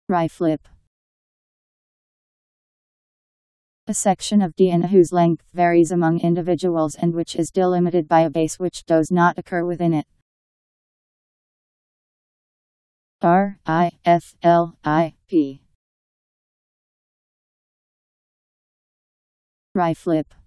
Riflip. A section of DNA whose length varies among individuals and which is delimited by a base which does not occur within it. Riflip. Riflip.